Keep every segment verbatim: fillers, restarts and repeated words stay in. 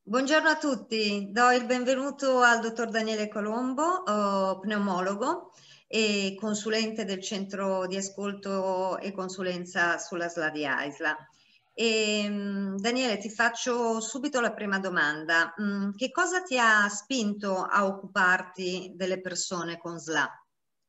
Buongiorno a tutti, do il benvenuto al dottor Daniele Colombo, oh, pneumologo e consulente del centro di ascolto e consulenza sulla S L A di AISLA. E, Daniele, ti faccio subito la prima domanda. Che cosa ti ha spinto a occuparti delle persone con S L A?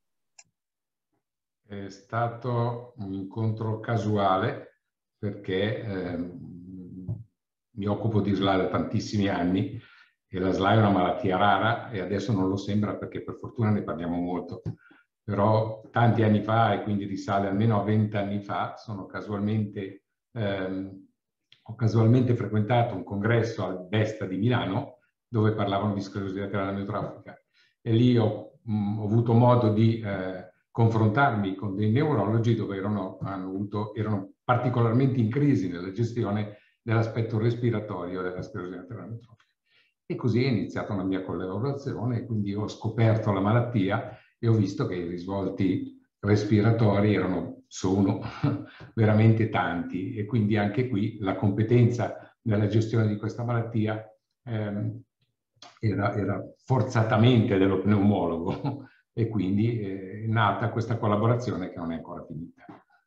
È stato un incontro casuale perché eh, mi occupo di S L A da tantissimi anni e la S L A è una malattia rara e adesso non lo sembra perché per fortuna ne parliamo molto. Però tanti anni fa, e quindi risale almeno a vent'anni fa, sono casualmente, ehm, ho casualmente frequentato un congresso al Vesta di Milano dove parlavano di sclerosi laterale amiotrofica e lì ho, mh, ho avuto modo di eh, confrontarmi con dei neurologi dove erano, hanno avuto, erano particolarmente in crisi nella gestione dell'aspetto respiratorio della sclerosi laterale amiotrofica. E così è iniziata una mia collaborazione e quindi ho scoperto la malattia e ho visto che i risvolti respiratori erano, sono veramente tanti e quindi anche qui la competenza nella gestione di questa malattia ehm, era, era forzatamente dello pneumologo e quindi è nata questa collaborazione che non è ancora finita.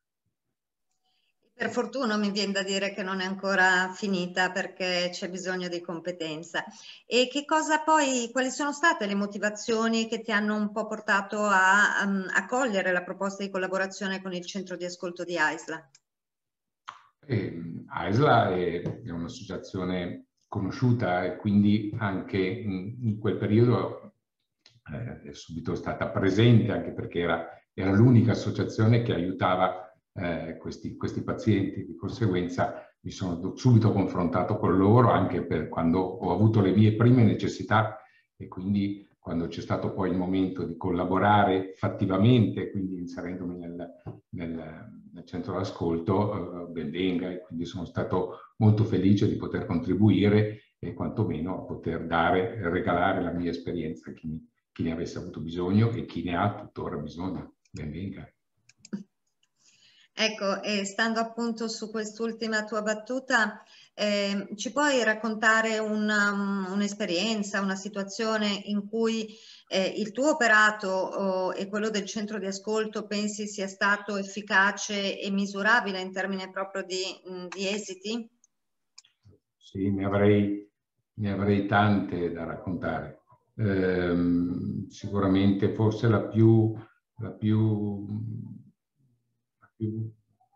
Per fortuna mi viene da dire che non è ancora finita perché c'è bisogno di competenza. E che cosa poi, quali sono state le motivazioni che ti hanno un po' portato a, a, a cogliere la proposta di collaborazione con il centro di ascolto di AISLA? E AISLA è, è un'associazione conosciuta e quindi anche in, in quel periodo eh, è subito stata presente anche perché era, era l'unica associazione che aiutava eh, questi, questi pazienti. Di conseguenza mi sono subito confrontato con loro anche per quando ho avuto le mie prime necessità e quindi quando c'è stato poi il momento di collaborare fattivamente, quindi inserendomi nel, nel, nel centro d'ascolto, eh, ben venga, e quindi sono stato molto felice di poter contribuire e quantomeno a poter dare e regalare la mia esperienza a chi, chi ne avesse avuto bisogno e chi ne ha tuttora bisogno. Ben venga. Ecco, e stando appunto su quest'ultima tua battuta, eh, ci puoi raccontare un'esperienza, un, una situazione in cui eh, il tuo operato oh, e quello del centro di ascolto pensi sia stato efficace e misurabile in termini proprio di, mh, di esiti? Sì, ne avrei, ne avrei tante da raccontare. Eh, sicuramente forse la più, la più, la più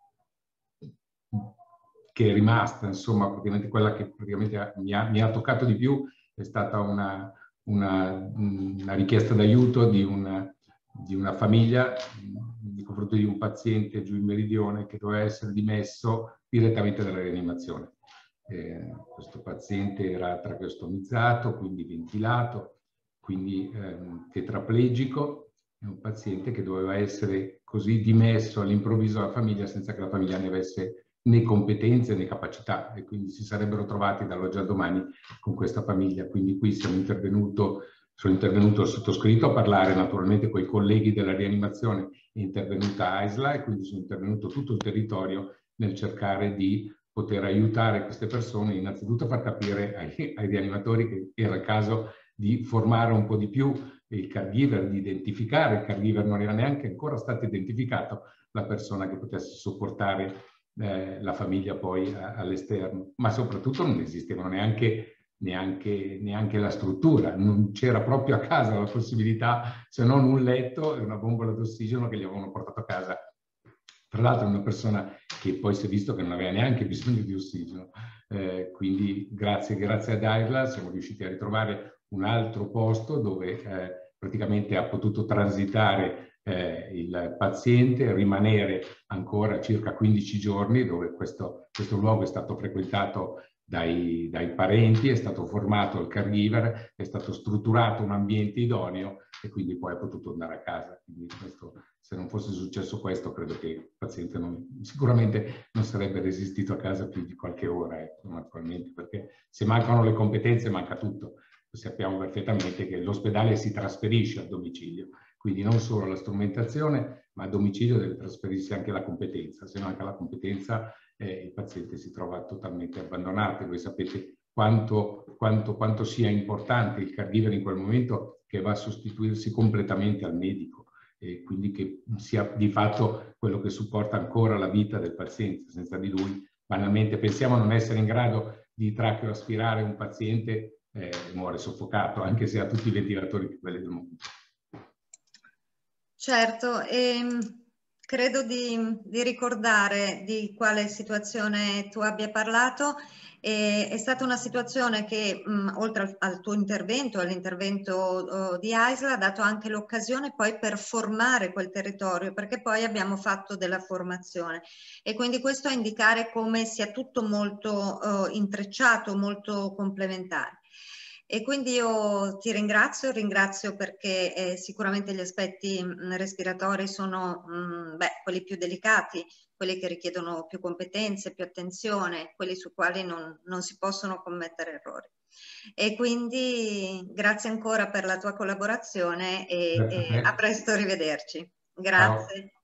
che è rimasta, insomma, praticamente quella che praticamente mi ha, mi ha toccato di più è stata una, una, una richiesta d'aiuto di una, di una famiglia nei confronti di un paziente giù in meridione che doveva essere dimesso direttamente dalla rianimazione. Eh, questo paziente era tracheostomizzato, quindi ventilato, quindi ehm, tetraplegico, è un paziente che doveva essere così dimesso all'improvviso dalla famiglia senza che la famiglia ne avesse né competenze né capacità e quindi si sarebbero trovati dall'oggi al domani con questa famiglia. Quindi qui siamo intervenuto, sono intervenuto il sottoscritto a parlare naturalmente con i colleghi della rianimazione, è intervenuta AISLA e quindi sono intervenuto tutto il territorio nel cercare di poter aiutare queste persone, innanzitutto a far capire ai, ai rianimatori che era il caso di formare un po' di più il caregiver, di identificare, il caregiver non era neanche ancora stato identificato, la persona che potesse sopportare eh, la famiglia poi all'esterno, ma soprattutto non esistevano neanche, neanche, neanche la struttura, non c'era proprio a casa la possibilità se non un letto e una bombola d'ossigeno che gli avevano portato a casa. Tra l'altro una persona che poi si è visto che non aveva neanche bisogno di ossigeno, eh, quindi grazie, grazie ad AISLA siamo riusciti a ritrovare un altro posto dove eh, praticamente ha potuto transitare eh, il paziente, rimanere ancora circa quindici giorni dove questo, questo luogo è stato frequentato dai, dai parenti, è stato formato il caregiver, è stato strutturato un ambiente idoneo e quindi poi ha potuto andare a casa. Quindi questo, se non fosse successo questo, credo che il paziente non, sicuramente non sarebbe resistito a casa più di qualche ora, ecco, naturalmente, perché se mancano le competenze manca tutto. Sappiamo perfettamente che l'ospedale si trasferisce al domicilio, quindi non solo la strumentazione, ma a domicilio deve trasferirsi anche la competenza. Se manca la competenza, eh, il paziente si trova totalmente abbandonato. Voi sapete quanto, quanto, quanto sia importante il caregiver in quel momento, che va a sostituirsi completamente al medico, e quindi che sia di fatto quello che supporta ancora la vita del paziente. Senza di lui, banalmente, pensiamo a non essere in grado di tracheoaspirare un paziente, eh, muore soffocato, anche se ha tutti i ventilatori più belli del mondo. Certo, ehm, credo di, di ricordare di quale situazione tu abbia parlato. E è stata una situazione che, mh, oltre al, al tuo intervento, all'intervento uh, di AISL, ha dato anche l'occasione poi per formare quel territorio, perché poi abbiamo fatto della formazione. E quindi questo a indicare come sia tutto molto uh, intrecciato, molto complementare. E quindi io ti ringrazio, ringrazio perché eh, sicuramente gli aspetti mh, respiratori sono mh, beh, quelli più delicati, quelli che richiedono più competenze, più attenzione, quelli su quali non, non si possono commettere errori. E quindi grazie ancora per la tua collaborazione e, e a presto, arrivederci. Grazie. Ciao.